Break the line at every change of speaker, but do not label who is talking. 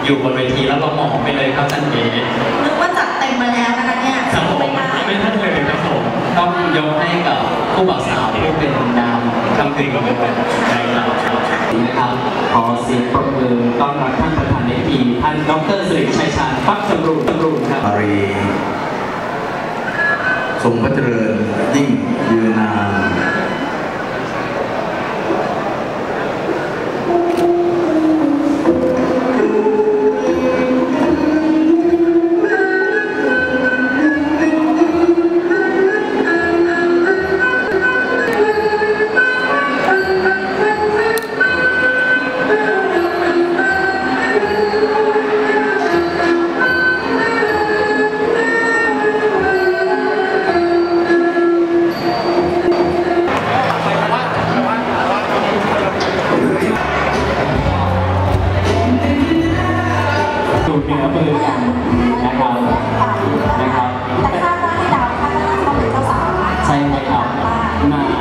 อยู่บนเวทีแล้วเราหมอบไปเลยครับท่านเอ๋
นึกว่าจัดเต็มมาแล้วนะคะเนี่ย
ครับผมไม่ท่านเลยครับผมต้องยกให้กับผู้บ่าวสาวผู้เป็นนามคำถึงใจเรานะครับขอเสียงปรบมือต้อนรับท่านประธานในพิธีท่านดร.สิริชัยชาญปักจำรูนครับ
อารีทรงพระเจริญยิ่งยืนนาน
เหนือมือกันนะครับแต่คาดว่าให้ดาวคาดว่าเขาเป็นเจ้าสาวใช่ไหมครับมา